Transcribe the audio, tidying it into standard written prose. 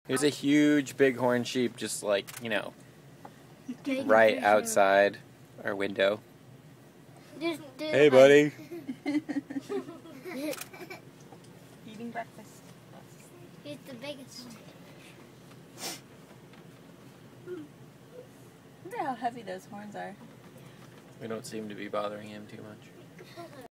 There's a huge bighorn sheep just like, you know, right outside our window. Hey, buddy. Eating breakfast. He's the biggest. Look at how heavy those horns are. We don't seem to be bothering him too much.